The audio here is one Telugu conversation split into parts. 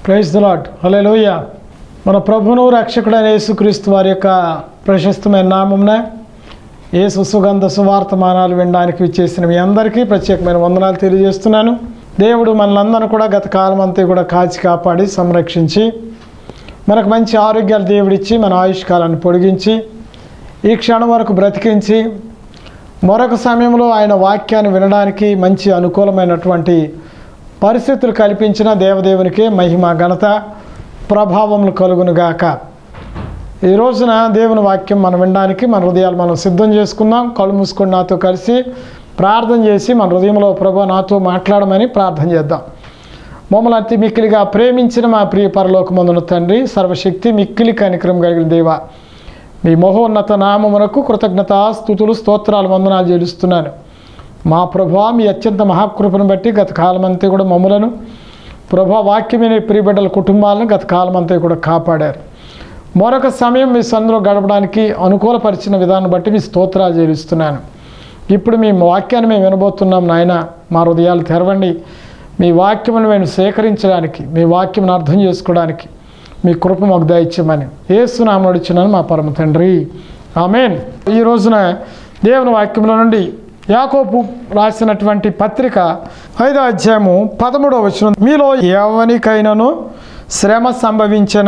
Praise the lord. హల్లెలూయా. మన ప్రభువును రక్షకుడైన యేసుక్రీస్తు వారి యొక్క ప్రశస్తమైన నామమున యేసు సుగంధ సువార్తమానాలు వినడానికి విచ్చేసిన మీ అందరికీ ప్రత్యేకమైన వందనాలు తెలియజేస్తున్నాను. దేవుడు మనలందరినీ కూడా గత కాలం అంతా కూడా కాచి కాపాడి సంరక్షించి మనకు మంచి ఆరోగ్యాలు దేవుడిచ్చి మన ఆయుష్కాలాన్ని పొడిగించి ఈ క్షణం వరకు బ్రతికించి మరొక సమయంలో ఆయన వాక్యాన్ని వినడానికి మంచి అనుకూలమైనటువంటి పరిస్థితులు కల్పించిన దేవదేవునికే మహిమ ఘనత ప్రభావములు కలుగునుగాక. ఈ రోజున దేవుని వాక్యం మనం వినడానికి మన హృదయాలు మనం సిద్ధం చేసుకుందాం. కళ్ళు మూసుకొని నాతో కలిసి ప్రార్థన చేసి మన హృదయంలో ప్రభు నాతో మాట్లాడమని ప్రార్థన చేద్దాం. మమ్మల్ని అతి మిక్కిలిగా ప్రేమించిన మా ప్రియ పరలోకమందున తండ్రి, సర్వశక్తి మిక్కిలి కనికరం కలిగిన దేవ, మీ మహోన్నత నామమునకు కృతజ్ఞతాస్తుతులు స్తోత్రాలు వందనాలు చెల్లిస్తున్నాను. మా ప్రభా మీ అత్యంత మహాకృపను బట్టి గత కాలమంతా కూడా మమ్మలను ప్రభా వాక్యమైన ప్రియబిడ్డల కుటుంబాలను గత కాలమంతా కూడా కాపాడారు. మరొక సమయం మీ సందులో గడపడానికి అనుకూలపరిచిన విధానం బట్టి మీ స్తోత్రాలు చెల్లిస్తున్నాను. ఇప్పుడు మీ వాక్యాన్ని మేము వినబోతున్నాం నాయన. మా హృదయాలు తెరవండి. మీ వాక్యమును మేము సేకరించడానికి, మీ వాక్యమును అర్థం చేసుకోవడానికి మీ కృప మాకు దయచేయమని యేసు నామమున అడుగుచున్నాను మా పరమ తండ్రి, ఆమేన్. ఈ రోజున దేవుని వాక్యంలో నుండి యాకోబు రాసినటువంటి పత్రిక 5వ అధ్యాయము 13వ వచనం, మీలో ఎవనికైనాను శ్రమ సంభవించిన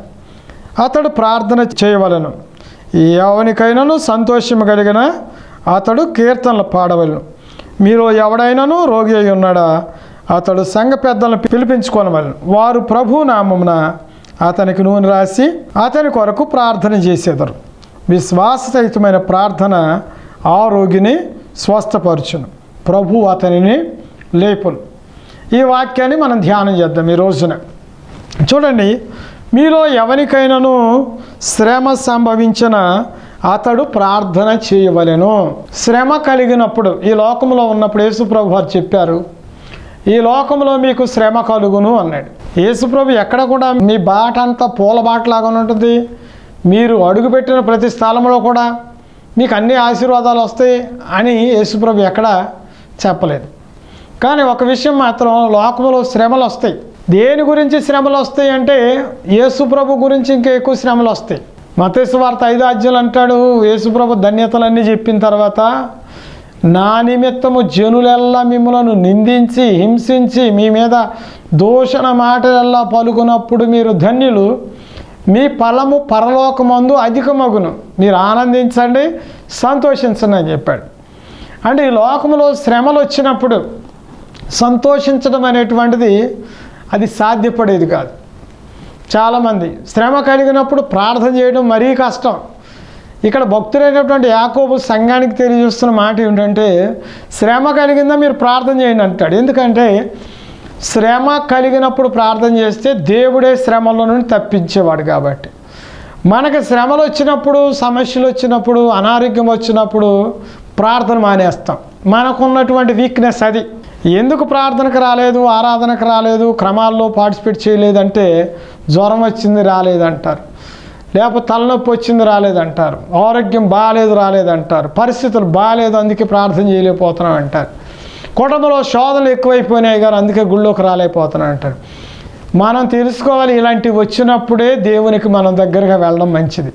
అతడు ప్రార్థన చేయవలను, ఎవనికైనాను సంతోషము కలిగిన అతడు కీర్తనలు పాడవలను. మీలో ఎవడైనాను రోగి అయి ఉన్నాడా అతడు సంఘ పెద్దలను పిలిపించుకోనవలను, వారు ప్రభు నామమున అతనికి నూనె రాసి అతని కొరకు ప్రార్థన చేసేదరు. విశ్వాససహితమైన ప్రార్థన ఆ రోగిని స్వస్థపరచును, ప్రభు అతనిని లేపును. ఈ వాక్యాన్ని మనం ధ్యానం చేద్దాం ఈ రోజున. చూడండి, మీలో ఎవరికైనాను శ్రమ సంభవించిన అతడు ప్రార్థన చేయవలెను. శ్రమ కలిగినప్పుడు, ఈ లోకంలో ఉన్నప్పుడు యేసుప్రభు వారు చెప్పారు, ఈ లోకంలో మీకు శ్రమ కలుగును అన్నాడు. యేసుప్రభు ఎక్కడ కూడా మీ బాట అంతా పూల బాటలాగా ఉంటుంది, మీరు అడుగుపెట్టిన ప్రతి స్థలంలో కూడా మీకు అన్ని ఆశీర్వాదాలు వస్తాయి అని యేసుప్రభు ఎక్కడ చెప్పలేదు. కానీ ఒక విషయం మాత్రం, లోకంలో శ్రమలు వస్తాయి. దేని గురించి శ్రమలు వస్తాయి అంటే యేసుప్రభు గురించి ఇంకా ఎక్కువ శ్రమలు వస్తాయి. మత్తయి సువార్త 5వ అధ్యాయం అంటాడు, యేసుప్రభు ధన్యతలన్నీ చెప్పిన తర్వాత, నా నిమిత్తము జనులెల్లా మిమ్మలను నిందించి హింసించి మీ మీద దూషణ మాటలెల్లా పలుకున్నప్పుడు మీరు ధన్యులు, మీ ఫలము పరలోకమందు అధికమగును, మీరు ఆనందించండి సంతోషించండి అని చెప్పాడు. అంటే ఈ లోకంలో శ్రమలు వచ్చినప్పుడు సంతోషించడం అనేటువంటిది అది సాధ్యపడేది కాదు. చాలామంది శ్రమ కలిగినప్పుడు ప్రార్థన చేయడం మరీ కష్టం. ఇక్కడ భక్తులైనటువంటి యాకోబు సంఘానికి తెలియజేస్తున్న మాట ఏమిటంటే, శ్రమ కలిగిందా మీరు ప్రార్థన చేయండి అంటాడు. ఎందుకంటే శ్రమ కలిగినప్పుడు ప్రార్థన చేస్తే దేవుడే శ్రమల నుండి తప్పించేవాడు. కాబట్టి మనకి శ్రమలు వచ్చినప్పుడు, సమస్యలు వచ్చినప్పుడు, అనారోగ్యం వచ్చినప్పుడు ప్రార్థన మానేస్తాం. మనకున్నటువంటి వీక్నెస్ అది. ఎందుకు ప్రార్థనకు రాలేదు, ఆరాధనకు రాలేదు, క్రమాల్లో పార్టిసిపేట్ చేయలేదంటే జ్వరం వచ్చింది రాలేదంటారు, లేకపోతే తలనొప్పి వచ్చింది రాలేదంటారు, ఆరోగ్యం బాగాలేదు రాలేదంటారు, పరిస్థితులు బాగాలేదు అందుకే ప్రార్థన చేయలేకపోతున్నాం అంటారు, కుటుంబంలో శోధనలు ఎక్కువైపోయినాయి గారు అందుకే గుళ్ళోకి రాలేకపోతున్నాం అంటారు. మనం తెలుసుకోవాలి, ఇలాంటివి వచ్చినప్పుడే దేవునికి మనం దగ్గరగా వెళ్ళడం మంచిది.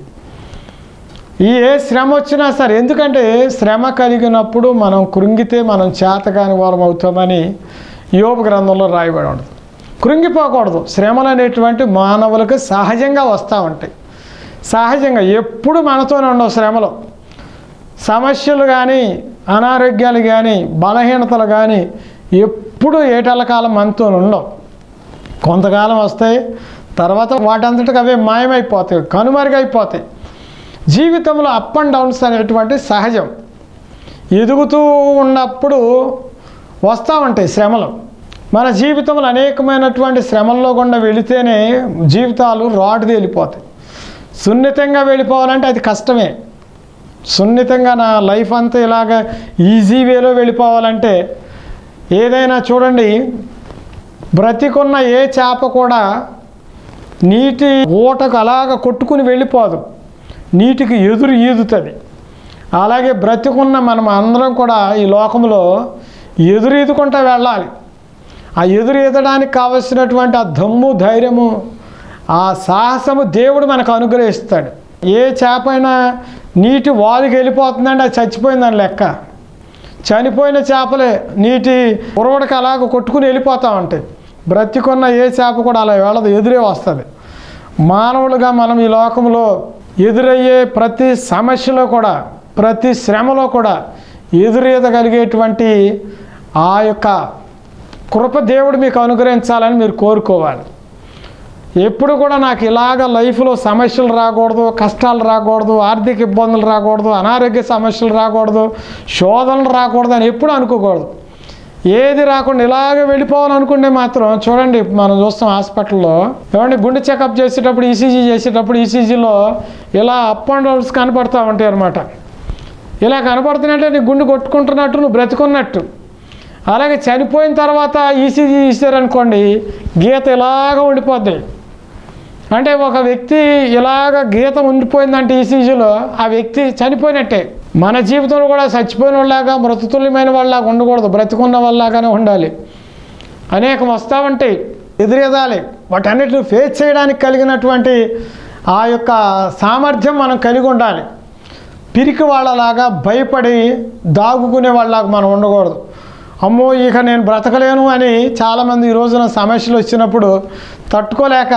ఏ శ్రమ వచ్చినా సరే, ఎందుకంటే శ్రమ కలిగినప్పుడు మనం కృంగితే మనం చేతకాని వారం అవుతామని యోబు గ్రంథంలో రాయబడి ఉండదు. కృంగిపోకూడదు. శ్రమలు అనేటువంటి మానవులకు సహజంగా వస్తూ ఉంటాయి. సహజంగా ఎప్పుడు మనతోనే ఉండవు శ్రమలు. సమస్యలు కానీ, అనారోగ్యాలు కానీ, బలహీనతలు కానీ ఎప్పుడు ఏటలకాలం మనతో ఉండవు. కొంతకాలం వస్తాయి, తర్వాత వాటంతటికి అవే మాయమైపోతాయి, కనుమరుగైపోతాయి. జీవితంలో అప్ అండ్ డౌన్స్ అనేటువంటి సహజం. ఎదుగుతూ ఉన్నప్పుడు వస్తూ ఉంటాయి శ్రమలు. మన జీవితంలో అనేకమైనటువంటి శ్రమల్లో గుండా వెళితేనే జీవితాలు రాటు తేలిపోతాయి. సున్నితంగా వెళ్ళిపోవాలంటే అది కష్టమే. సున్నితంగా నా లైఫ్ అంతా ఇలాగ ఈజీ వేలో వెళ్ళిపోవాలంటే, ఏదైనా చూడండి, బ్రతికున్న ఏ చేప కూడా నీటి ఊటకు అలాగ కొట్టుకుని వెళ్ళిపోదు, నీటికి ఎదురు ఈదుతుంది. అలాగే బ్రతికున్న మనం అందరం కూడా ఈ లోకంలో ఎదురు ఈదుకుంటూ వెళ్ళాలి. ఆ ఎదురు ఈదడానికి కావలసినటువంటి ఆ దమ్ము, ధైర్యము, ఆ సాహసము దేవుడు మనకు అనుగ్రహిస్తాడు. ఏ చేపైనా నీటి వాలుకి వెళ్ళిపోతుందంటే అది చచ్చిపోయిందని లెక్క. చనిపోయిన చేపలే నీటి ఉరవడికి అలాగ కొట్టుకుని వెళ్ళిపోతూ ఉంటాయి. బ్రతికున్న ఏ చేప కూడా అలా వెళ్ళదు, ఎదురే వస్తుంది. మానవులుగా మనం ఈ లోకంలో ఎదురయ్యే ప్రతి సమస్యలో కూడా, ప్రతి శ్రమలో కూడా ఎదురీదగలిగేటువంటి ఆ యొక్క కృప దేవుడు మీకు అనుగ్రహించాలని మీరు కోరుకోవాలి. ఎప్పుడు కూడా నాకు ఇలాగ లైఫ్లో సమస్యలు రాకూడదు, కష్టాలు రాకూడదు, ఆర్థిక ఇబ్బందులు రాకూడదు, అనారోగ్య సమస్యలు రాకూడదు, శోధనలు రాకూడదు అని ఎప్పుడు అనుకోకూడదు. ఏది రాకుండా ఇలాగ వెళ్ళిపోవాలనుకుంటే మాత్రం చూడండి, మనం చూస్తాం హాస్పిటల్లో ఏమంటే గుండె చెకప్ చేసేటప్పుడు, ఈసీజీ చేసేటప్పుడు ఈసీజీలో ఇలా అప్ అండ్ డౌన్స్ కనపడతా ఉంటాయి అన్నమాట. ఇలా కనపడుతున్నట్టే నీ గుండె కొట్టుకుంటున్నట్టు, నువ్వు బ్రతుకున్నట్టు. అలాగే చనిపోయిన తర్వాత ఈసీజీ ఇచ్చారనుకోండి, గీత ఇలాగ ఉండిపోద్ది. అంటే ఒక వ్యక్తి ఇలాగ గీత ఉండిపోయిందంటే ఈసీజీలో ఆ వ్యక్తి చనిపోయినట్టే. మన జీవితంలో కూడా చచ్చిపోయిన వాళ్ళలాగా, మృతతుల్యమైన వాళ్ళలాగా ఉండకూడదు, బ్రతికున్న వాళ్ళలాగానే ఉండాలి. అనేకం వస్తూ ఉంటాయి, ఎదురెదాలి. వాటన్నిటిని ఫేస్ చేయడానికి కలిగినటువంటి ఆ యొక్క సామర్థ్యం మనం కలిగి ఉండాలి. పిరికి వాళ్ళలాగా భయపడి దాగుకునే వాళ్ళలాగా మనం ఉండకూడదు. అమ్మో ఇక నేను బ్రతకలేను అని చాలామంది ఈ రోజున సమస్యలు వచ్చినప్పుడు తట్టుకోలేక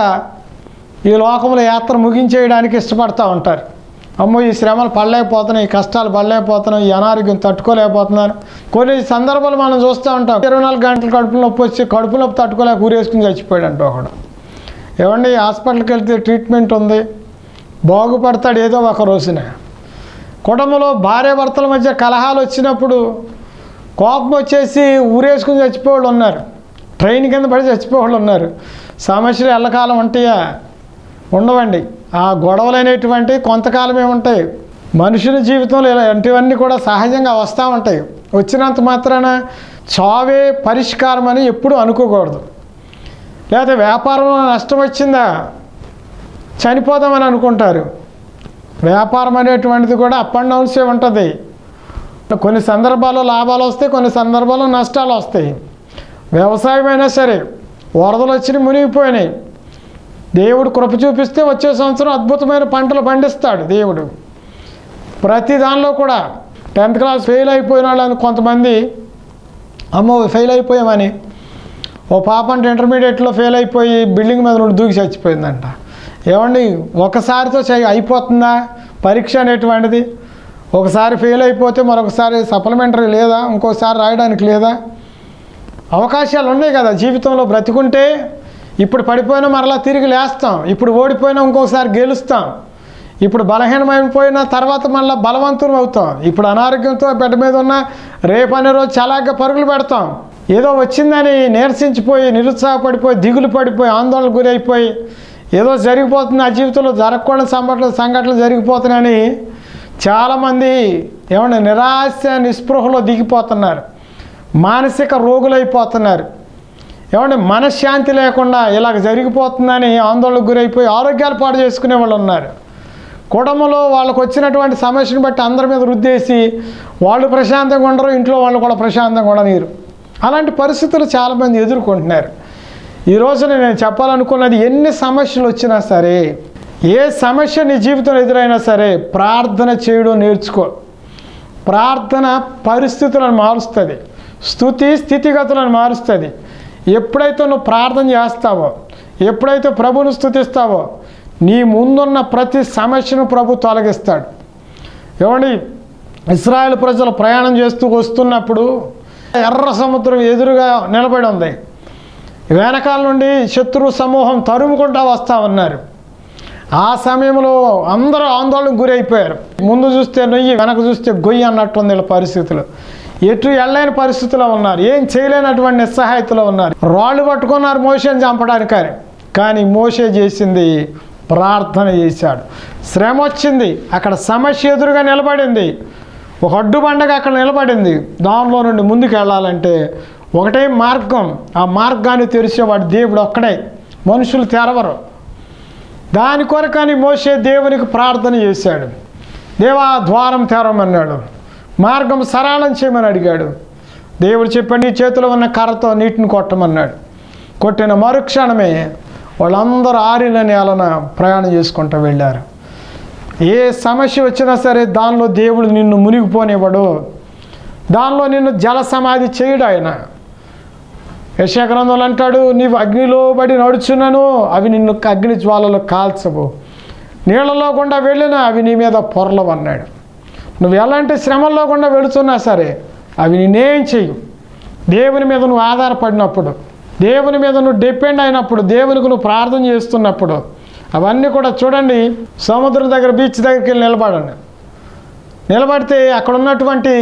ఈ లోకంలో యాత్ర ముగించేయడానికి ఇష్టపడుతూ ఉంటారు. అమ్మో ఈ శ్రమలు పడలేకపోతున్నాయి, ఈ కష్టాలు పడలేకపోతున్నాయి, ఈ అనారోగ్యం తట్టుకోలేకపోతున్నాను. కొన్ని సందర్భాలు మనం చూస్తూ ఉంటాం, 24 గంటలు కడుపు నొప్పి వచ్చి కడుపు నొప్పి తట్టుకోలేక ఊరేసుకుని చచ్చిపోయాడు అంటూ ఒకడు. ఏమండి హాస్పిటల్కి వెళ్తే ట్రీట్మెంట్ ఉంది, బాగుపడతాడు ఏదో ఒక రోజున. కుటుంబంలో భార్యాభర్తల మధ్య కలహాలు వచ్చినప్పుడు కోపం వచ్చేసి ఊరేసుకుని చచ్చిపోయేవాళ్ళు ఉన్నారు, ట్రైన్ కింద పడి చచ్చిపోయేవాళ్ళు ఉన్నారు. సమస్యలు ఎల్లకాలం ఉంటాయా? ఉండవండి. ఆ గొడవలు అనేటువంటి కొంతకాలమే ఉంటాయి. మనుషుల జీవితంలో ఇలాంటివన్నీ కూడా సహజంగా వస్తూ ఉంటాయి. వచ్చినంత మాత్రాన చావే పరిష్కారం అని ఎప్పుడూ అనుకోకూడదు. లేకపోతే వ్యాపారంలో నష్టం వచ్చిందా చనిపోదామని అనుకుంటారు. వ్యాపారం అనేటువంటిది కూడా అప్ అండ్ డౌన్సే ఉంటుంది. కొన్ని సందర్భాల్లో లాభాలు వస్తాయి, కొన్ని సందర్భాల్లో నష్టాలు వస్తాయి. వ్యవసాయం అయినా సరే వరదలు వచ్చి మునిగిపోయినాయి. దేవుడు కృప చూపిస్తే వచ్చే సంవత్సరం అద్భుతమైన పంటలు పండిస్తాడు దేవుడు. ప్రతి దానిలో కూడా 10th క్లాస్ ఫెయిల్ అయిపోయిన వాళ్ళని కొంతమంది అమ్మో ఫెయిల్ అయిపోయామని, ఓ పాప అంటే ఇంటర్మీడియట్లో ఫెయిల్ అయిపోయి బిల్డింగ్ మీద నుండి దూకి చచ్చిపోయిందంట. ఏమండి ఒకసారితో అయిపోతుందా పరీక్ష అనేటువంటిది? ఒకసారి ఫెయిల్ అయిపోతే మరొకసారి సప్లిమెంటరీ లేదా, ఇంకోసారి రాయడానికి లేదా? అవకాశాలు ఉన్నాయి కదా జీవితంలో. బ్రతికుంటే ఇప్పుడు పడిపోయినా మరలా తిరిగి లేస్తాం, ఇప్పుడు ఓడిపోయినా ఇంకోసారి గెలుస్తాం, ఇప్పుడు బలహీనమైపోయినా తర్వాత మళ్ళీ బలవంతులు అవుతాం. ఇప్పుడు అనారోగ్యంతో బెడ్ మీద ఉన్న రేపు అనే రోజు చాలాగా పరుగులు పెడతాం. ఏదో వచ్చిందని నీరసించిపోయి, నిరుత్సాహపడిపోయి, దిగులు పడిపోయి, ఆందోళనకు గురైపోయి ఏదో జరిగిపోతుంది నా జీవితంలో, జరగకూడని సంఘటనలు జరిగిపోతున్నాయని చాలామంది ఏమన్నా నిరాశ నిస్పృహలో దిగిపోతున్నారు, మానసిక రోగులైపోతున్నారు. ఏమంటే మనశ్శాంతి లేకుండా ఇలాగ జరిగిపోతుందని ఆందోళనకు గురైపోయి ఆరోగ్యాలు పాడు చేసుకునే వాళ్ళు ఉన్నారు. కుటుంబంలో వాళ్ళకు వచ్చినటువంటి సమస్యను బట్టి అందరి మీద రుద్దేసి వాళ్ళు ప్రశాంతంగా ఉండరు, ఇంట్లో వాళ్ళు కూడా ప్రశాంతంగా ఉండనీరు. అలాంటి పరిస్థితులు చాలామంది ఎదుర్కొంటున్నారు. ఈ రోజున నేను చెప్పాలనుకున్నది, ఎన్ని సమస్యలు వచ్చినా సరే, ఏ సమస్య నీ జీవితంలో ఎదురైనా సరే ప్రార్థన చేయడం నేర్చుకో. ప్రార్థన పరిస్థితులను మారుస్తుంది, స్తుతి స్థితిగతులను మారుస్తుంది. ఎప్పుడైతే నువ్వు ప్రార్థన చేస్తావో, ఎప్పుడైతే ప్రభువును స్తుతిస్తావో, నీ ముందున్న ప్రతి సమస్యను ప్రభు తొలగిస్తాడు. ఏమండి ఇశ్రాయేలు ప్రజలు ప్రయాణం చేస్తూ వస్తున్నప్పుడు ఎర్ర సముద్రం ఎదురుగా నిలబడి ఉంది. వెనకాల నుండి శత్రు సమూహం తరుముకుంటా వస్తూ ఉన్నారు. ఆ సమయంలో అందరూ ఆందోళనకు గురైపోయారు. ముందు చూస్తే నొయ్యి, వెనక చూస్తే గొయ్యి అన్నట్టుంది వీళ్ళ పరిస్థితులు. ఎటు వెళ్ళలేని పరిస్థితిలో ఉన్నారు, ఏం చేయలేనటువంటి నిస్సహాయతలో ఉన్నారు. రాళ్ళు పట్టుకున్నారు మోషేని చంపడానికి. కానీ మోషే చేసింది ప్రార్థన చేశాడు. శ్రమ వచ్చింది, అక్కడ సమస్య ఎదురుగా నిలబడింది, ఒక అడ్డు బండగా అక్కడ నిలబడింది. దానిలో నుండి ముందుకు వెళ్ళాలంటే ఒకటే మార్గం, ఆ మార్గాన్ని తెరిచేవాడు దేవుడు ఒక్కడే, మనుషులు తెరవరు. దాని కొరకని మోషే దేవునికి ప్రార్థన చేశాడు. దేవా ద్వారం తెరవమన్నాడు, మార్గం సరళం చేయమని అడిగాడు. దేవుడు చెప్పాడు, నీ చేతిలో ఉన్న కర్రతో నీటిని కొట్టమన్నాడు. కొట్టిన మరుక్షణమే వాళ్ళందరూ ఆరిన నేలన ప్రయాణం చేసుకుంటూ వెళ్ళారు. ఏ సమస్య వచ్చినా సరే దానిలో దేవుడు నిన్ను మునిగిపోనివ్వడు, దానిలో నిన్ను జల సమాధి చేయడు ఆయన. యెషయా గ్రంథంలో అంటాడు, నీవు అగ్నిలో పడి నడుచున్నను అవి నిన్ను అగ్ని జ్వాలలో కాల్చవు, నీళ్ళలో గుండా వెళ్ళినా అవి నీ మీద పొరలవు అన్నాడు. నువ్వు ఎలాంటి శ్రమల్లో గుండా వెళుతున్నా సరే అవి నేనేం చెయ్యు. దేవుని మీద నువ్వు ఆధారపడినప్పుడు, దేవుని మీద నువ్వు డిపెండ్ అయినప్పుడు, దేవునికి నువ్వు ప్రార్థన చేస్తున్నప్పుడు అవన్నీ కూడా చూడండి. సముద్రం దగ్గర బీచ్ దగ్గరికి వెళ్ళి నిలబడితే అక్కడ ఉన్నటువంటి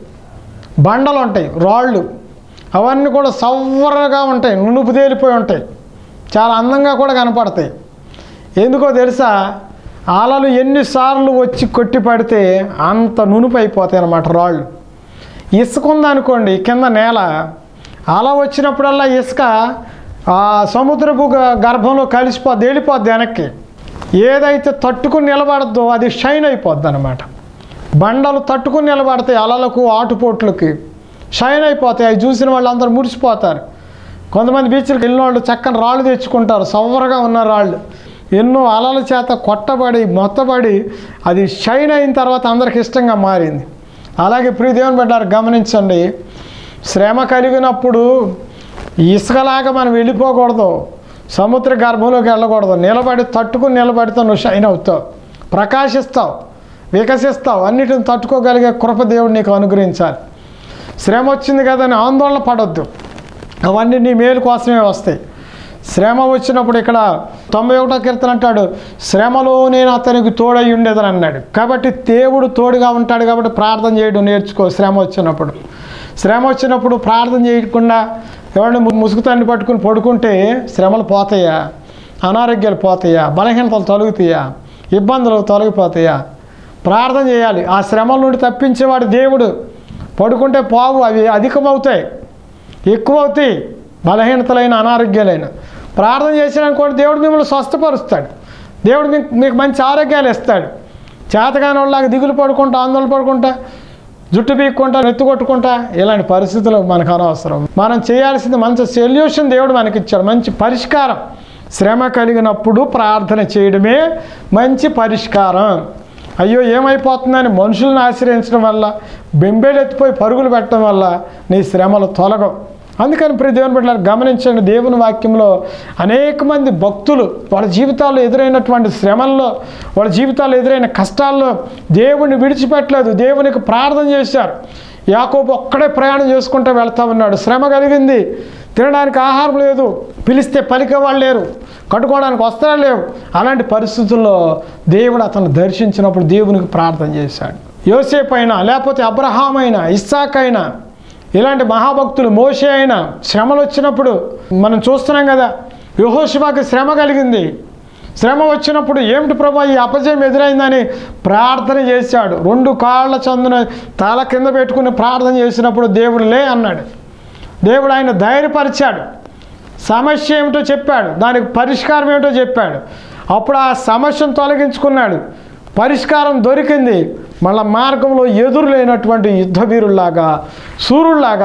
బండలు ఉంటాయి, రాళ్ళు, అవన్నీ కూడా సవ్వరగా ఉంటాయి, నునుపు తేలిపోయి ఉంటాయి, చాలా అందంగా కూడా కనపడతాయి. ఎందుకో తెలుసా? అలలు ఎన్నిసార్లు వచ్చి కొట్టి పడితే అంత నునుపు అయిపోతాయి అన్నమాట రాళ్ళు. ఇసుక ఉందనుకోండి కింద నేల, అల వచ్చినప్పుడల్లా ఇసుక ఆ సముద్రపు గర్భంలో కలిసిపోద్ది, వెళ్ళిపోద్ది వెనక్కి. ఏదైతే తట్టుకుని నిలబడద్దో అది షైన్ అయిపోద్ది అన్నమాట. బండలు తట్టుకుని నిలబడతాయి, అలలకు ఆటుపోట్లకి షైన్ అయిపోతాయి. అవి చూసిన వాళ్ళందరూ మురిసిపోతారు. కొంతమంది బీచ్లకు వెళ్ళిన వాళ్ళు చక్కని రాళ్ళు తెచ్చుకుంటారు, సవ్వరగా ఉన్న రాళ్ళు, ఎన్నో అలల చేత కొట్టబడి మొత్తబడి అది షైన్ అయిన తర్వాత అందరికి ఇష్టంగా మారింది. అలాగే ప్రియ దేవుని బిడ్డలారా గమనించండి, శ్రమ కలిగినప్పుడు ఇసుకలాగా మనం వెళ్ళిపోకూడదు, సముద్ర గర్భంలోకి వెళ్ళకూడదు. నిలబడి తట్టుకుని నిలబడితే నువ్వు షైన్ అవుతావు, ప్రకాశిస్తావు, వికసిస్తావు. అన్నిటిని తట్టుకోగలిగే కృప దేవుడు నీకు అనుగ్రహించాలి. శ్రమ వచ్చింది కదని ఆందోళన పడొద్దు, అవన్నీ నీ మేలు కోసమే వస్తాయి. శ్రమ వచ్చినప్పుడు ఇక్కడ 91వ కీర్తన అంటాడు, శ్రమలో నేను అతనికి తోడై ఉండేదని అన్నాడు. కాబట్టి దేవుడు తోడుగా ఉంటాడు కాబట్టి ప్రార్థన చేయడం నేర్చుకో. శ్రమ వచ్చినప్పుడు ప్రార్థన చేయకుండా ఎవరిని ముసుగుతాన్ని పట్టుకుని పడుకుంటే శ్రమలు పోతాయా, అనారోగ్యాలు పోతాయా, బలహీనతలు తొలగుతాయా, ఇబ్బందులు తొలగిపోతాయా? ప్రార్థన చేయాలి. ఆ శ్రమల నుండి తప్పించేవాడు దేవుడు. పడుకుంటే పోవు, అవి అధికమవుతాయి, ఎక్కువవుతాయి, బలహీనతలైన అనారోగ్యాలైన. ప్రార్థన చేసిననుకోండి దేవుడు మిమ్మల్ని స్వస్థపరుస్తాడు, దేవుడు మీకు మంచి ఆరోగ్యాలు ఇస్తాడు. చేతగాని వాళ్ళలాగా దిగులు పడుకుంటా, ఆందోళన పడుకుంటా, జుట్టు పీక్కుంటా, నెత్తుకొట్టుకుంటా ఇలాంటి పరిస్థితులు మనకు అనవసరం. మనం చేయాల్సింది మంచి సొల్యూషన్ దేవుడు మనకి ఇచ్చాడు, మంచి పరిష్కారం. శ్రమ కలిగినప్పుడు ప్రార్థన చేయడమే మంచి పరిష్కారం. అయ్యో ఏమైపోతుందని మనుషులను ఆశ్రయించడం వల్ల, బెంబేలెత్తిపోయి పరుగులు పెట్టడం వల్ల నీ శ్రమలు తొలగవు. అందుకని ప్రియ దేవుని బిడ్డలారా గమనించండి, దేవుని వాక్యంలో అనేక మంది భక్తులు వాళ్ళ జీవితాల్లో ఎదురైనటువంటి శ్రమల్లో, వాళ్ళ జీవితాల్లో ఎదురైన కష్టాల్లో దేవుణ్ణి విడిచిపెట్టలేదు, దేవునికి ప్రార్థన చేశారు. యాకోబు ఒక్కడే ప్రయాణం చేసుకుంటూ వెళ్తూ ఉన్నాడు. శ్రమ కలిగింది, తినడానికి ఆహారం లేదు, పిలిస్తే పలికేవాళ్ళు లేరు, కట్టుకోవడానికి వస్త్రాలు లేవు. అలాంటి పరిస్థితుల్లో దేవుడు అతను దర్శించినప్పుడు దేవునికి ప్రార్థన చేశాడు. యోసేపు అయినా, లేకపోతే అబ్రహాం అయినా, ఇస్సాక్ అయినా, ఇలాంటి మహాభక్తులు, మోషే అయినా శ్రమలు వచ్చినప్పుడు మనం చూస్తున్నాం కదా. యెహోషువకి శ్రమ కలిగింది. శ్రమ వచ్చినప్పుడు ఏమిటి ప్రభా ఈ అపజయం ఎదురైందని ప్రార్థన చేశాడు. 2 కాళ్ళ చందున తల కింద పెట్టుకుని ప్రార్థన చేసినప్పుడు దేవుడు లే అన్నాడు. దేవుడు ఆయన ధైర్యపరిచాడు, సమస్య ఏమిటో చెప్పాడు, దానికి పరిష్కారం ఏమిటో చెప్పాడు. అప్పుడు ఆ సమస్యను తొలగించుకున్నాడు, పరిష్కారం దొరికింది. మళ్ళా మార్గంలో ఎదురు లేనటువంటి యుద్ధవీరుల్లాగా, సూర్యుల్లాగా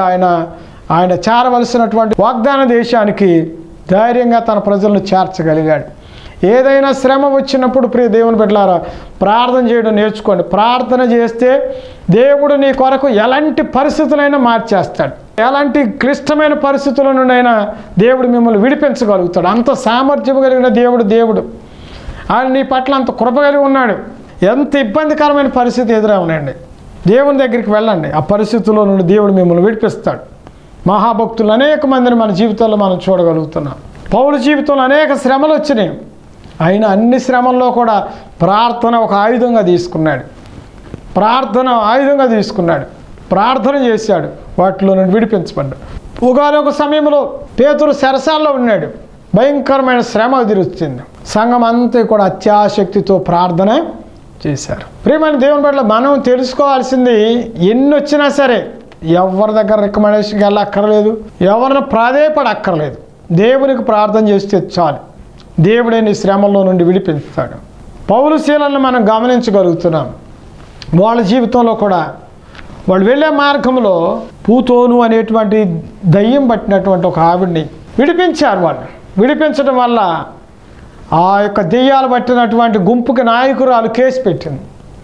ఆయన చేరవలసినటువంటి వాగ్దాన దేశానికి ధైర్యంగా తన ప్రజలను చేర్చగలిగాడు. ఏదైనా శ్రమ వచ్చినప్పుడు ప్రియ దేవుని బిడ్డలారా ప్రార్థన చేయడం నేర్చుకోండి. ప్రార్థన చేస్తే దేవుడు నీ కొరకు ఎలాంటి పరిస్థితులైనా మార్చేస్తాడు. ఎలాంటి క్లిష్టమైన పరిస్థితుల నుండైనా దేవుడు మిమ్మల్ని విడిపించగలుగుతాడు. అంత సామర్థ్యం కలిగిన దేవుడు ఆయన నీ పట్ల అంత కృప కలిగి ఉన్నాడు. ఎంత ఇబ్బందికరమైన పరిస్థితి ఎదురవునండి, దేవుని దగ్గరికి వెళ్ళండి, ఆ పరిస్థితుల్లో నుండి దేవుడు మిమ్మల్ని విడిపిస్తాడు. మహాభక్తులు అనేక మందిని మన జీవితాల్లో మనం చూడగలుగుతున్నాం. పౌలు జీవితంలో అనేక శ్రమలు వచ్చినాయి, ఆయన అన్ని శ్రమల్లో కూడా ప్రార్థన ఒక ఆయుధంగా తీసుకున్నాడు. ప్రార్థన చేశాడు, వాటిలో నుండి విడిపించబడ్డాడు. ఒకానొక సమయంలో పేతురు చెరసాల్లో ఉన్నాడు, భయంకరమైన శ్రమ ఎదురొచ్చింది. సంఘం అంతా కూడా అత్యాశక్తితో ప్రార్థన చేశారు. ప్రియమైన దేవుని పట్ల మనం తెలుసుకోవాల్సింది, ఎన్ని వచ్చినా సరే ఎవరి దగ్గర రికమెండేషన్కి వెళ్ళక్కర్లేదు, ఎవరిని ప్రాధేయపడక్కర్లేదు, దేవునికి ప్రార్థన చేస్తే చాలు, దేవుడే నీ శ్రమల్లో నుండి వాళ్ళు వెళ్ళే మార్గంలో పూతోను అనేటువంటి దయ్యం పట్టినటువంటి ఒక ఆవిడ్ని విడిపించారు. వాళ్ళు విడిపించడం వల్ల ఆ యొక్క దెయ్యాలు పట్టినటువంటి గుంపుకి నాయకురాలు కేసు పెట్టింది.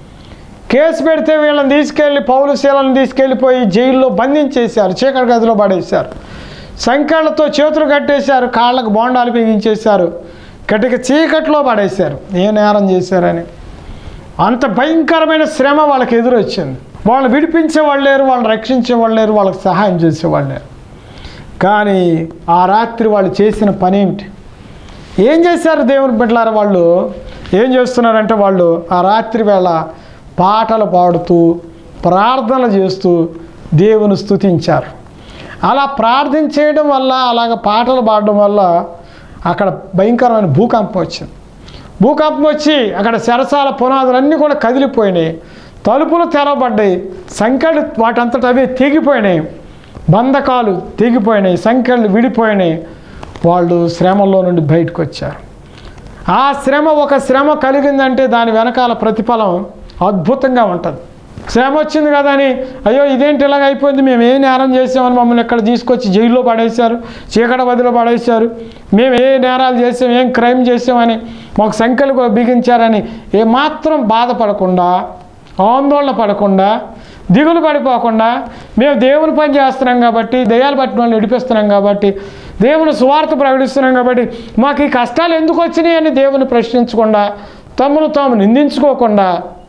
కేసు పెడితే వీళ్ళని తీసుకెళ్ళి పౌలు శీలను తీసుకెళ్ళిపోయి జైల్లో బంధించేశారు, చీకటి గదిలో పడేశారు, సంకెళ్లతో చేతులు కట్టేశారు, కాళ్ళకు బోండాలు బిగించేశారు, కటిక చీకట్లో పడేశారు. ఏ నేరం చేశారని అంత భయంకరమైన శ్రమ వాళ్ళకి ఎదురొచ్చింది. వాళ్ళని విడిపించేవాళ్ళు లేరు, వాళ్ళని రక్షించేవాళ్ళు లేరు, వాళ్ళకి సహాయం చేసేవాళ్ళు లేరు. కానీ ఆ రాత్రి వాళ్ళు చేసిన పని ఏమిటి? ఏం చేశారు దేవుని బిడ్డలారా? వాళ్ళు ఏం చేస్తున్నారంటే వాళ్ళు ఆ రాత్రి వేళ పాటలు పాడుతూ ప్రార్థనలు చేస్తూ దేవుని స్తుతించారు. అలా ప్రార్థన చేయడం వల్ల, అలాగ పాటలు పాడడం వల్ల అక్కడ భయంకరమైన భూకంపం వచ్చింది. భూకంపం వచ్చి అక్కడ చెరసాల పునాదులన్నీ కూడా కదిలిపోయినాయి, తలుపులు తెరవబడ్డాయి, సంఖ్యలు వాటంతట అవే తెగిపోయినాయి, బంధకాలు తెగిపోయినాయి, సంఖ్యలు విడిపోయినాయి. వాళ్ళు శ్రమలో నుండి బయటకు వచ్చారు. ఆ శ్రమ ఒక శ్రమ కలిగిందంటే దాని వెనకాల ప్రతిఫలం అద్భుతంగా ఉంటుంది. శ్రమ వచ్చింది కదా అని అయ్యో ఇదేంటి ఇలాగ అయిపోయింది, మేము ఏ నేరం చేసామని మమ్మల్ని ఇక్కడ తీసుకొచ్చి జైల్లో పడేశారు, చీకటి గదిలో పడేశారు, మేము ఏ నేరాలు చేసాం, ఏం క్రైమ్ చేసామని మాకు సంఖ్యలు బిగించారని ఏమాత్రం బాధపడకుండా, ఆందోళన పడకుండా, దిగులు పడిపోకుండా, మేము దేవుని పని చేస్తున్నాం కాబట్టి, దయ్యాలు పట్టిన వాళ్ళని విడిపిస్తున్నాం కాబట్టి, దేవుని సువార్త ప్రకటిస్తున్నాం కాబట్టి మాకు ఈ కష్టాలు ఎందుకు వచ్చినాయి అని దేవుని ప్రశ్నించకుండా, తమను తాము నిందించుకోకుండా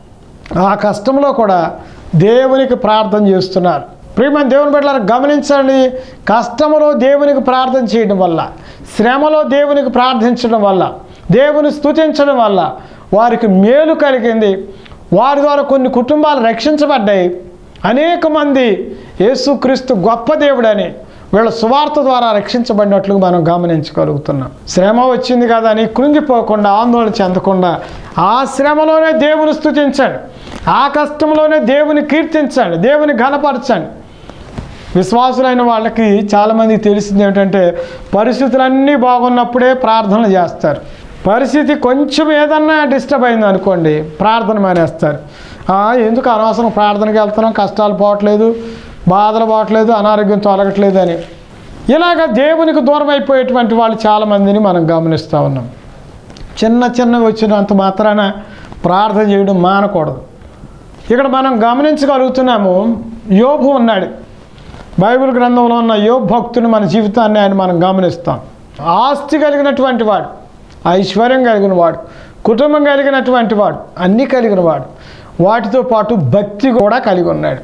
ఆ కష్టంలో కూడా దేవునికి ప్రార్థన చేస్తున్నారు. ప్రియమైన దేవుని బిడ్డలారా గమనించండి, కష్టంలో దేవునికి ప్రార్థన చేయడం వల్ల, శ్రమలో దేవునికి ప్రార్థించడం వల్ల, దేవుని స్తుతించడం వల్ల వారికి మేలు కలిగింది. వారి ద్వారా కొన్ని కుటుంబాలు రక్షించబడ్డాయి. అనేక మంది యేసుక్రీస్తు గొప్ప దేవుడని వీళ్ళ సువార్త ద్వారా రక్షించబడినట్లు మనం గమనించగలుగుతున్నాం. శ్రమ వచ్చింది కదా అని కృంగిపోకుండా, ఆందోళన చెందకుండా ఆ శ్రమలోనే దేవుని స్తుతించండి, ఆ కష్టంలోనే దేవుని కీర్తించండి, దేవుని ఘనపరచండి. విశ్వాసులైన వాళ్ళకి చాలామందికి తెలిసింది ఏమిటంటే పరిస్థితులన్నీ బాగున్నప్పుడే ప్రార్థనలు చేస్తారు. పరిస్థితి కొంచెం ఏదన్నా డిస్టర్బ్ అయింది అనుకోండి, ప్రార్థన మానేస్తారు. ఎందుకు అనవసరం ప్రార్థనకి వెళ్తున్నాం, కష్టాలు పోవట్లేదు, బాధలు పోవట్లేదు, అనారోగ్యం తొలగట్లేదు అని ఇలాగ దేవునికి దూరం అయిపోయేటువంటి వాళ్ళు చాలామందిని మనం గమనిస్తూ ఉన్నాం. చిన్నవి వచ్చినంత మాత్రాన ప్రార్థన చేయడం మానకూడదు. ఇక్కడ మనం గమనించగలుగుతున్నాము, యోబు ఉన్నాడు. బైబిల్ గ్రంథంలో ఉన్న యోబు భక్తుని మన జీవితాన్ని ఆయన మనం గమనిస్తాం. ఆస్తి కలిగినటువంటి వాడు, ఐశ్వర్యం కలిగిన వాడు, కుటుంబం కలిగినటువంటి వాడు, అన్నీ కలిగిన వాడు, వాటితో పాటు భక్తి కూడా కలిగి ఉన్నాడు.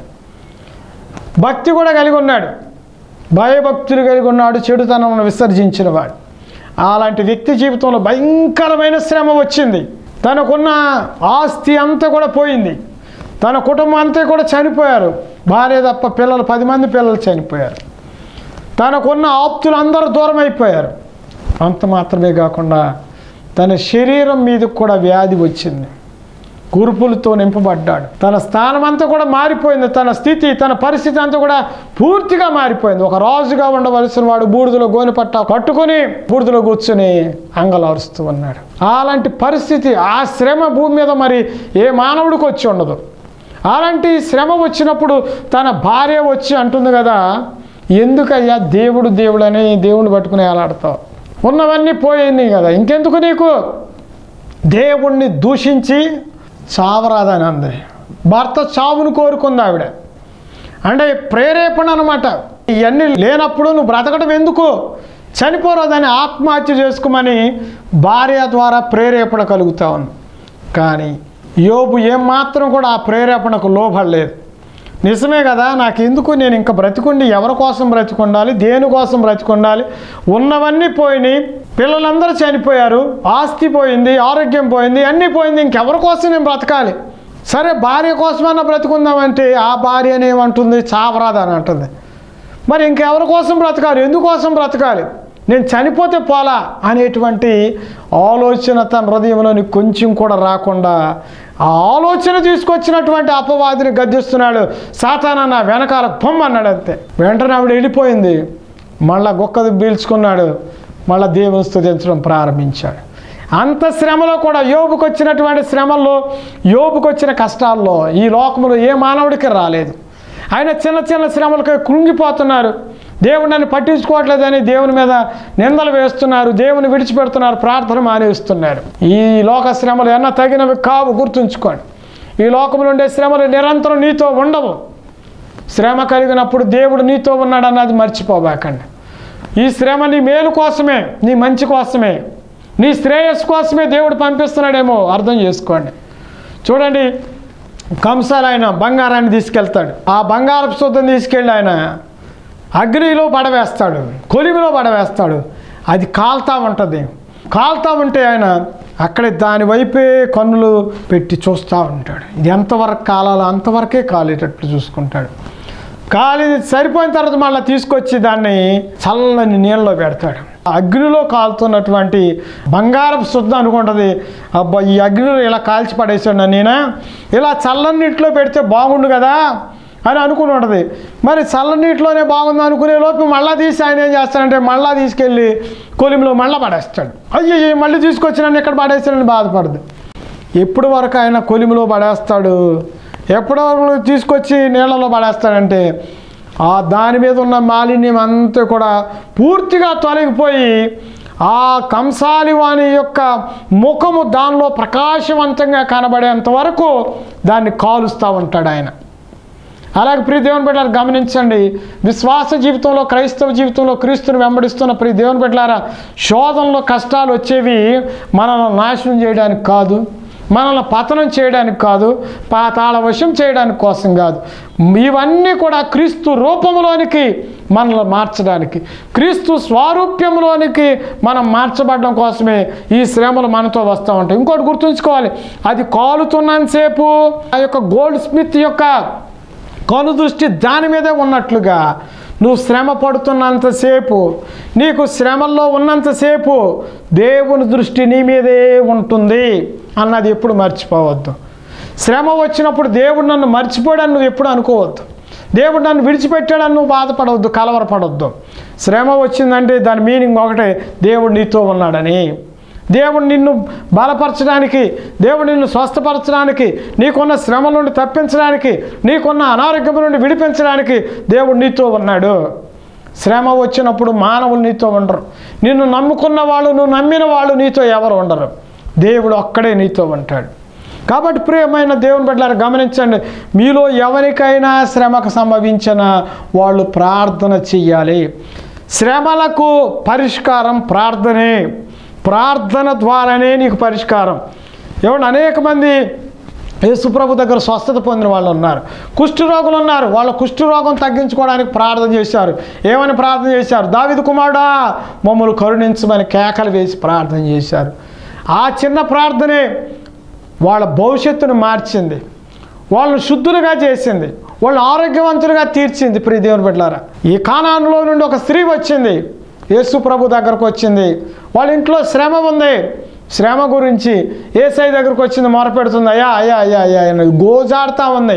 భయభక్తులు కలిగి ఉన్నాడు, చెడుతనమును విసర్జించిన వాడు. అలాంటి వ్యక్తి జీవితంలో భయంకరమైన శ్రమ వచ్చింది. తనకున్న ఆస్తి అంతా కూడా పోయింది, తన కుటుంబం అంతా కూడా చనిపోయారు, భార్య తప్ప పిల్లలు 10 మంది పిల్లలు చనిపోయారు, తనకున్న ఆప్తులు అందరూ దూరం అయిపోయారు. అంత మాత్రమే కాకుండా తన శరీరం మీదకు కూడా వ్యాధి వచ్చింది, కురుపులతో నింపబడ్డాడు. తన స్థానం అంతా కూడా మారిపోయింది, తన స్థితి, తన పరిస్థితి అంతా కూడా పూర్తిగా మారిపోయింది. ఒక రాజుగా ఉండవలసిన వాడు బూడిదలో గోనెపట్ట కట్టుకుని బూడిదలో కూర్చుని అంగలారుస్తూ ఉన్నాడు. అలాంటి పరిస్థితి, ఆ శ్రమ భూమి మీద మరి ఏ మానవుడికి వచ్చి ఉండదు. అలాంటి శ్రమ వచ్చినప్పుడు తన భార్య వచ్చి అంటుంది కదా, ఎందుకయ్యా దేవుడు అని దేవుడిని పట్టుకుని ఏలాడతావు, ఉన్నవన్నీ పోయింది కదా, ఇంకెందుకు నీకు, దేవుణ్ణి దూషించి చావరాదని అంది. భర్త చావును కోరుకుంది ఆవిడ. అంటే ప్రేరేపణ అనమాట. ఇవన్నీ లేనప్పుడు నువ్వు బ్రతకడం ఎందుకు, చనిపోరాదని ఆత్మహత్య చేసుకోమని భార్య ద్వారా ప్రేరేపణ కలుగుతా ఉంది. కానీ యోబు ఏమాత్రం కూడా ఆ ప్రేరేపణకు లోబడలేదు. నిజమే కదా, నాకు ఎందుకు, నేను ఇంకా బ్రతికుండి ఎవరి కోసం బ్రతికుండాలి, దేనికోసం బ్రతికుండాలి, ఉన్నవన్నీ పోయినాయి, పిల్లలందరూ చనిపోయారు, ఆస్తి పోయింది, ఆరోగ్యం పోయింది, అన్నీ పోయింది, ఇంకెవరి కోసం నేను బ్రతకాలి, సరే భార్య కోసమైనా బ్రతుకుందామంటే ఆ భార్య ఏమంటుంది, చావరాదని అంటుంది. మరి ఇంకెవరి కోసం బ్రతకాలి, ఎందుకోసం బ్రతకాలి, నేను చనిపోతే పోలా అనేటువంటి ఆలోచన తన హృదయంలోని కొంచెం కూడా రాకుండా ఆ ఆలోచన తీసుకొచ్చినటువంటి అపవాదిని గద్దిస్తున్నాడు. సాతానా నా వెనకాల పొమ్మన్నాడు అంతే. వెంటనే ఆవిడ వెళ్ళిపోయింది. మళ్ళా గొక్కది పీల్చుకున్నాడు, మళ్ళీ దేవుని స్తుతించడం ప్రారంభించాడు. అంత శ్రమలో కూడా యోబుకు వచ్చినటువంటి శ్రమల్లో, యోబుకు వచ్చిన కష్టాల్లో ఈ లోకంలో ఏ మానవుడికి రాలేదు. ఆయన చిన్న చిన్న శ్రమలకు కృంగిపోతున్నారు. దేవుడు నన్ను పట్టించుకోవట్లేదని దేవుని మీద నిందలు వేస్తున్నారు, దేవుని విడిచిపెడుతున్నారు, ప్రార్థన మానేస్తున్నారు. ఈ లోక శ్రమలు ఎన్న తగినవి కావు, గుర్తుంచుకోండి. ఈ లోకంలో ఉండే శ్రమలు నిరంతరం నీతో ఉండవు. శ్రమ కలిగినప్పుడు దేవుడు నీతో ఉన్నాడు అన్నది మర్చిపోబాకండి. ఈ శ్రమ నీ మేలు కోసమే, నీ మంచి కోసమే, నీ శ్రేయస్సు కోసమే దేవుడు పంపిస్తున్నాడేమో అర్థం చేసుకోండి. చూడండి, కంసాలు ఆయన బంగారాన్ని తీసుకెళ్తాడు. ఆ బంగారపు శుద్ధం తీసుకెళ్ళి ఆయన అగ్నిలో పడవేస్తాడు, కొలిమిలో పడవేస్తాడు. అది కాలుతూ ఉంటుంది. కాలుతూ ఉంటే ఆయన అక్కడే దాని వైపే కన్నులు పెట్టి చూస్తూ ఉంటాడు. ఇది ఎంతవరకు కాలాలో అంతవరకే కాలేటట్లు చూసుకుంటాడు. కాలి సరిపోయిన తర్వాత మళ్ళీ తీసుకొచ్చి దాన్ని చల్లని నీళ్ళలో పెడతాడు. అగ్నిలో కాలుతున్నటువంటి బంగారపు శుద్ధం అనుకుంటుంది, అబ్బా ఈ అగ్నిలో ఇలా కాల్చి పడేసాడు నేనా, ఇలా చల్లని నీటిలో పెడితే బాగుండు కదా అని అనుకుని ఉంటుంది. మరి చల్లనీటిలోనే బాగుంది అనుకునే లోపు మళ్ళీ తీసి ఆయన ఏం చేస్తాడంటే మళ్ళీ తీసుకెళ్ళి కొలిమిలో మళ్ళీ పడేస్తాడు. అయ్యో మళ్ళీ తీసుకొచ్చి నన్ను ఎక్కడ పడేస్తాడని బాధపడదు. ఎప్పటి వరకు ఆయన కొలిమిలో పడేస్తాడు, ఎప్పటి వరకు తీసుకొచ్చి నీళ్ళలో పడేస్తాడంటే దాని మీద ఉన్న మాలిన్యం అంతా కూడా పూర్తిగా తొలగిపోయి ఆ కంసాలి వాని యొక్క ముఖము దానిలో ప్రకాశవంతంగా కనబడేంత వరకు దాన్ని కాలుస్తూ ఉంటాడు ఆయన. అలాగే ప్రియ దేవుని బిడ్డలారా గమనించండి, విశ్వాస జీవితంలో, క్రైస్తవ జీవితంలో క్రీస్తుని వెంబడిస్తున్న ప్రియ దేవుని బిడ్డలారా, శోధనలో కష్టాలు వచ్చేవి మనల్ని నాశనం చేయడానికి కాదు, మనల్ని పతనం చేయడానికి కాదు, పాతాళ వశం చేయడానికి కోసం కాదు. ఇవన్నీ కూడా క్రీస్తు రూపంలోనికి మనల్ని మార్చడానికి, క్రీస్తు స్వారూప్యంలోనికి మనం మార్చబడడం కోసమే ఈ శ్రమలు మనతో వస్తూ ఉంటాయి. ఇంకోటి గుర్తుంచుకోవాలి, అది కాలుతున్నంతసేపు ఆ యొక్క గోల్డ్ స్మిత్ యొక్క కను దృష్టి దాని మీదే ఉన్నట్లుగా నువ్వు శ్రమ పడుతున్నంతసేపు, నీకు శ్రమల్లో ఉన్నంతసేపు దేవుని దృష్టి నీ మీదే ఉంటుంది అన్నది ఎప్పుడు మర్చిపోవద్దు. శ్రమ వచ్చినప్పుడు దేవుడు నన్ను మర్చిపోయాడని నువ్వు ఎప్పుడు అనుకోవద్దు. దేవుడు నన్ను విడిచిపెట్టాడని నువ్వు బాధపడవద్దు, కలవరపడవద్దు. శ్రమ వచ్చిందంటే దాని మీనింగ్ ఒకటే, దేవుడు నీతో ఉన్నాడని. దేవుడు నిన్ను బలపరచడానికి, దేవుడు నిన్ను స్వస్థపరచడానికి, నీకున్న శ్రమ నుండి తప్పించడానికి, నీకున్న అనారోగ్యం నుండి విడిపించడానికి దేవుడు నీతో ఉన్నాడు. శ్రమ వచ్చినప్పుడు మానవులు నీతో ఉండరు. నిన్ను నమ్ముకున్న వాళ్ళు, నువ్వు నమ్మిన వాళ్ళు నీతో ఎవరు ఉండరు. దేవుడు ఒక్కడే నీతో ఉంటాడు. కాబట్టి ప్రియమైన దేవుని బిడ్డలారా గమనించండి, మీలో ఎవరికైనా శ్రమకు సంభవించిన వాళ్ళు ప్రార్థన చెయ్యాలి. శ్రమలకు పరిష్కారం ప్రార్థనే. ప్రార్థన ద్వారానే నీకు పరిష్కారం. ఏమంటే అనేక మంది యేసుప్రభు దగ్గర స్వస్థత పొందిన వాళ్ళు ఉన్నారు, కుష్ఠరోగులు ఉన్నారు. వాళ్ళ కుష్ఠరోగం తగ్గించుకోవడానికి ప్రార్థన చేశారు. ఏమని ప్రార్థన చేశారు? దావీదు కుమారుడా మమ్మల్ని కరుణించమని కేకలు వేసి ప్రార్థన చేశారు. ఆ చిన్న ప్రార్థనే వాళ్ళ భవిష్యత్తును మార్చింది, వాళ్ళని శుద్ధులుగా చేసింది, వాళ్ళు ఆరోగ్యవంతులుగా తీర్చింది. ప్రియ దేవుని బిడ్డలారా, ఈ కానానులో నుండి ఒక స్త్రీ వచ్చింది, యేసు ప్రభు దగ్గరకు వచ్చింది. వాళ్ళ ఇంట్లో శ్రమ ఉంది. శ్రమ గురించి యేసయ్య దగ్గరకు వచ్చింది, మొరపెడుతుంది, అయ్యా అయ్యా అయ్యా అయ్యా గోజాడుతూ ఉంది.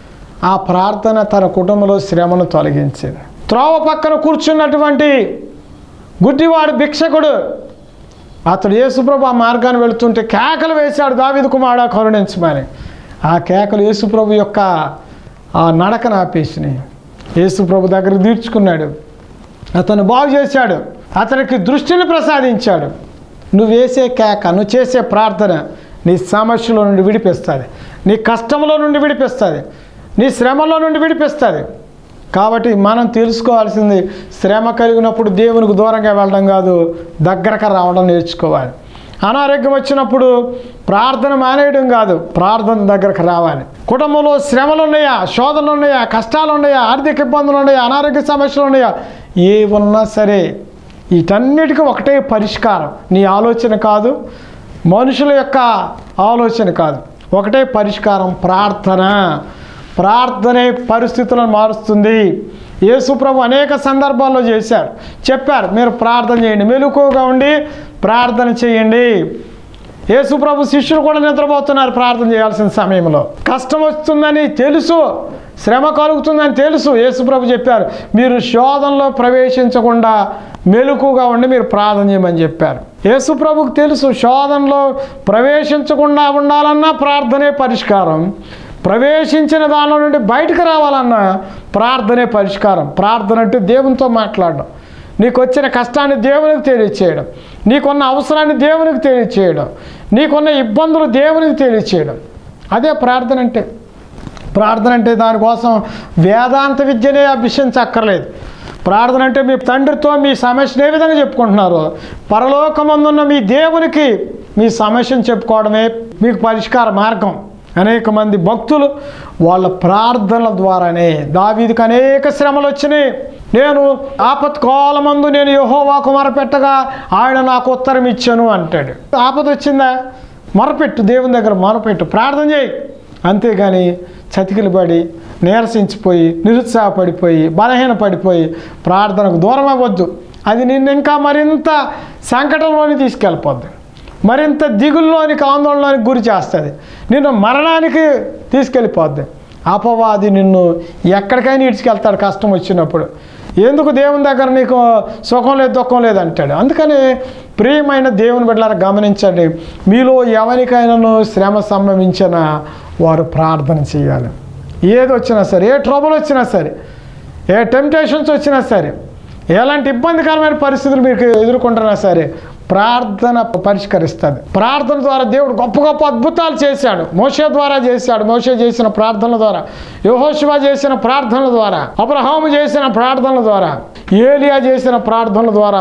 ఆ ప్రార్థన తన కుటుంబంలో శ్రమను తొలగించింది. త్రోవ పక్కన కూర్చున్నటువంటి గుడ్డివాడు భిక్షకుడు, అతడు యేసుప్రభు ఆ మార్గాన్ని వెళుతుంటే కేకలు వేశాడు, దావీదు కుమారుడా కరుణించమని. ఆ కేకలు యేసుప్రభు యొక్క ఆ నడకను ఆపేసినాయి. యేసుప్రభు దగ్గర తీర్చుకున్నాడు, అతను బాగు చేశాడు, అతనికి దృష్టిని ప్రసాదించాడు. నువ్వు వేసే కేక, నువ్వు చేసే ప్రార్థన నీ సమస్యలో నుండి విడిపిస్తుంది, నీ కష్టంలో నుండి విడిపిస్తుంది, నీ శ్రమలో నుండి విడిపిస్తుంది. కాబట్టి మనం తెలుసుకోవాల్సింది, శ్రమ కలిగినప్పుడు దేవునికి దూరంగా వెళ్ళడం కాదు, దగ్గరకు రావడం నేర్చుకోవాలి. అనారోగ్యం వచ్చినప్పుడు ప్రార్థన మానేయడం కాదు, ప్రార్థన దగ్గరకు రావాలి. కుటుంబంలో శ్రమలు ఉన్నాయా, శోధనలు ఉన్నాయా, కష్టాలు ఉన్నాయా, ఆర్థిక ఇబ్బందులు ఉన్నాయా, అనారోగ్య సమస్యలు ఉన్నాయా, ఏ ఉన్నా సరే వీటన్నిటికీ ఒకటే పరిష్కారం. నీ ఆలోచన కాదు, మనుషుల యొక్క ఆలోచన కాదు, ఒకటే పరిష్కారం ప్రార్థన. ప్రార్థనే పరిస్థితులను మారుస్తుంది. యేసుప్రభు అనేక సందర్భాల్లో చేశారు, చెప్పారు, మీరు ప్రార్థన చేయండి, మెలకువగా ఉండి ప్రార్థన చేయండి. యేసుప్రభు శిష్యులు కూడా నిద్రపోతున్నారు ప్రార్థన చేయాల్సిన సమయంలో. కష్టం వస్తుందని తెలుసు, శ్రమ కలుగుతుందని తెలుసు, యేసుప్రభు చెప్పారు, మీరు శోధనలో ప్రవేశించకుండా మెలకువగా ఉండి మీరు ప్రార్థన చేయమని చెప్పారు. యేసుప్రభుకు తెలుసు, శోధనలో ప్రవేశించకుండా ఉండాలన్నా ప్రార్థనే పరిష్కారం, ప్రవేశించిన దానిలో నుండి బయటకు రావాలన్న ప్రార్థనే పరిష్కారం. ప్రార్థన అంటే దేవునితో మాట్లాడడం, నీకు వచ్చిన కష్టాన్ని దేవునికి తెలియచేయడం, నీకున్న అవసరాన్ని దేవునికి తెలియచేయడం, నీకున్న ఇబ్బందులు దేవునికి తెలియచేయడం, అదే ప్రార్థన అంటే. ప్రార్థన అంటే దానికోసం వేదాంత విద్యనే అభ్యసించక్కర్లేదు. ప్రార్థన అంటే మీ తండ్రితో మీ సమస్యను ఏ విధంగా చెప్పుకుంటున్నారో పరలోకమందున్న మీ దేవునికి మీ సమస్యను చెప్పుకోవడమే మీకు పరిష్కార మార్గం. అనేక మంది భక్తులు వాళ్ళ ప్రార్థనల ద్వారానే, దావీదుకు అనేక శ్రమలు వచ్చినాయి. నేను ఆపత్కాలమందు నేను యెహోవాకు మొరపెట్టగా ఆయన నాకు ఉత్తరం ఇచ్చాను అంటాడు. ఆపద వచ్చిందా, మొరపెట్టు, దేవుని దగ్గర మొరపెట్టు, ప్రార్థన చేయి. అంతేగాని చతికిలు పడి నీరసించిపోయి నిరుత్సాహపడిపోయి బలహీనపడిపోయి ప్రార్థనకు దూరం అవ్వద్దు. అది నిన్ను ఇంకా మరింత సంకటంలోని తీసుకెళ్ళిపోద్ది, మరింత దిగుల్లోనికి ఆందోళనలోనికి గురి చేస్తుంది, నిన్ను మరణానికి తీసుకెళ్ళిపోద్ది. అపవాది నిన్ను ఎక్కడికైనా ఇడ్చుకెళ్తాడు కష్టం వచ్చినప్పుడు. ఎందుకు దేవుని దగ్గర నీకు సుఖం లేదు దుఃఖం లేదు అంటాడు. అందుకని ప్రియమైన దేవుని బిడ్డలారా గమనించండి, మీలో ఎవరికైనాను శ్రమ సంభవించిన వారు ప్రార్థన చేయాలి. ఏది వచ్చినా సరే, ఏ ట్రబుల్ వచ్చినా సరే, ఏ టెంప్టేషన్స్ వచ్చినా సరే, ఎలాంటి ఇబ్బందికరమైన పరిస్థితులు మీకు ఎదుర్కొంటున్నా సరే ప్రార్థన పరిష్కరిస్తుంది. ప్రార్థన ద్వారా దేవుడు గొప్ప గొప్ప అద్భుతాలు చేశాడు. మోషే ద్వారా చేశాడు, మోషే చేసిన ప్రార్థనల ద్వారా, యెహోషువ చేసిన ప్రార్థనల ద్వారా, అబ్రహాము చేసిన ప్రార్థనల ద్వారా, ఏలియా చేసిన ప్రార్థనల ద్వారా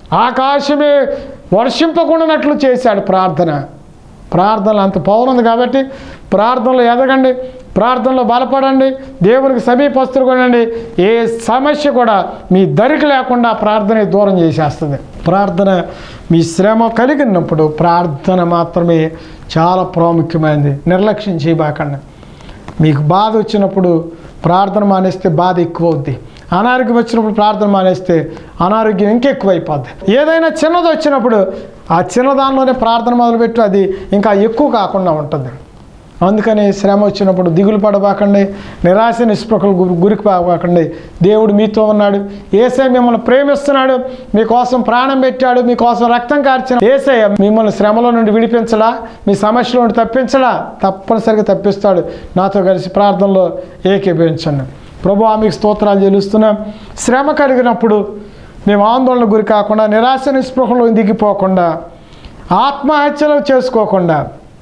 ఆకాశమే వర్షింపకుండానట్లు చేశాడు ప్రార్థన. ప్రార్థనలు అంత పవర్ ఉంది కాబట్టి ప్రార్థనలో ఎదగండి, ప్రార్థనలో బలపడండి, దేవునికి సమీపస్తులు కొనండి. ఏ సమస్య కూడా మీ దరికి లేకుండా ప్రార్థన దూరం చేసేస్తుంది. ప్రార్థన మీ శ్రమ కలిగినప్పుడు ప్రార్థన మాత్రమే చాలా ప్రాముఖ్యమైనది. నిర్లక్ష్యం చేయబాకండి. మీకు బాధ వచ్చినప్పుడు ప్రార్థన మానేస్తే బాధ ఎక్కువ అవుద్ది. అనారోగ్యం వచ్చినప్పుడు ప్రార్థన మానేస్తే అనారోగ్యం ఇంకెక్కువైపోద్ది. ఏదైనా చిన్నది వచ్చినప్పుడు ఆ చిన్నదానిలోనే ప్రార్థన మొదలుపెట్టి అది ఇంకా ఎక్కువ కాకుండా ఉంటుంది. అందుకని శ్రమ వచ్చినప్పుడు దిగులు పడబాకండి, నిరాశ నిస్పృహలు గురికి పోకండి. దేవుడు మీతో ఉన్నాడు. యేసయ్య మిమ్మల్ని ప్రేమిస్తున్నాడు, మీకోసం ప్రాణం పెట్టాడు, మీకోసం రక్తం కార్చిన యేసయ్య మిమ్మల్ని శ్రమలో నుండి విడిపించడా, మీ సమస్యలో నుండి తప్పించడా? తప్పనిసరిగా తప్పిస్తాడు. నాతో కలిసి ప్రార్థనలో ఏకీభవించండి. ప్రభువా మీకు స్తోత్రాలు చెల్లిస్తున్నాం. శ్రమ కలిగినప్పుడు మేము ఆందోళన గురి కాకుండా, నిరాశ నిస్పృహలో దిగిపోకుండా, ఆత్మహత్యలు చేసుకోకుండా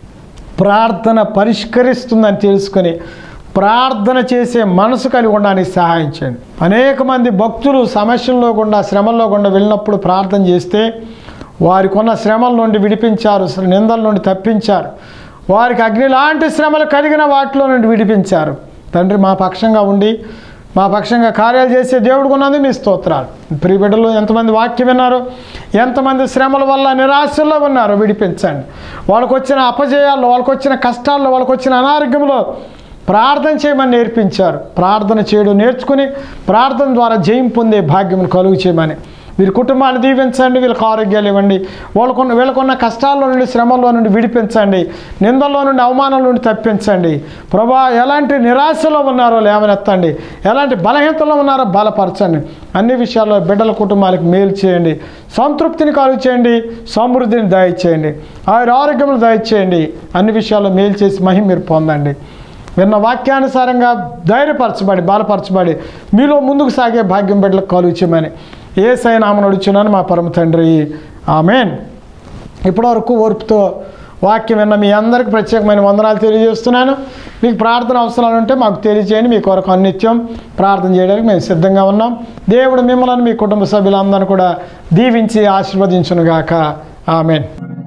ప్రార్థన పరిష్కరిస్తుందని తెలుసుకొని ప్రార్థన చేసే మనసు కలిగి ఉండడానికి సహాయం చేయండి. అనేక మంది భక్తులు సమస్యల్లో గుండా శ్రమల్లో గుండా వెళ్ళినప్పుడు ప్రార్థన చేస్తే వారికి ఉన్న శ్రమల నుండి విడిపించారు, నిందల నుండి తప్పించారు, వారికి అగ్ని లాంటి శ్రమలు కలిగిన వాటిలో నుండి విడిపించారు. తండ్రి మా పక్షంగా ఉండి మా పక్షంగా కార్యాలు చేసే దేవుడు ఉన్నది మీ స్తోత్రాలు. ప్రియ బిడ్డలు ఎంతమంది వాక్యం విన్నారు, ఎంతమంది శ్రమల వల్ల నిరాశల్లో ఉన్నారు, విడిపించండి. వాళ్ళకు వచ్చిన అపజయాల్లో, వాళ్ళకు వచ్చిన కష్టాల్లో, వాళ్ళకు వచ్చిన అనారోగ్యంలో ప్రార్థన చేయమని నేర్పించారు. ప్రార్థన చేయడం నేర్చుకుని ప్రార్థన ద్వారా జయం పొందే భాగ్యం కలుగు చేయమని వీరి కుటుంబాన్ని దీవించండి, వీళ్ళకి ఆరోగ్యాలు ఇవ్వండి, వీళ్ళకున్న కష్టాల్లో నుండి శ్రమల్లో నుండి విడిపించండి, నిందల్లో నుండి అవమానాల నుండి తప్పించండి. ప్రభా ఎలాంటి నిరాశలో ఉన్నారో లేవనెత్తండి, ఎలాంటి బలహీనతలో ఉన్నారో బలపరచండి. అన్ని విషయాల్లో బిడ్డల కుటుంబాలకు మేలు చేయండి, సంతృప్తిని కలుగు చేయండి, సమృద్ధిని దయచేయండి, ఆరోగ్యములు దయచేయండి. అన్ని విషయాల్లో మేలు చేసి మహిమ మీరు పొందండి. విన్న వాక్యానుసారంగా ధైర్యపరచబడి బలపరచబడి మీలో ముందుకు సాగే భాగ్యం బిడ్డలకు కలుగు చేయమని యేసయ్య నామమున అడుగుచున్నాను మా పరమ తండ్రి, ఆమేన్. ఇప్పటివరకు ఓర్పుతో వాక్యం విన్న మీ అందరికీ ప్రత్యేకమైన వందనాలు తెలియజేస్తున్నాను. మీకు ప్రార్థన అవసరాలు ఉంటే మాకు తెలియజేయండి. మీ కొరకు అనిత్యం ప్రార్థన చేయడానికి మేము సిద్ధంగా ఉన్నాం. దేవుడు మిమ్మల్ని మీ కుటుంబ సభ్యులందరినీ కూడా దీవించి ఆశీర్వదించునుగాక, ఆమేన్.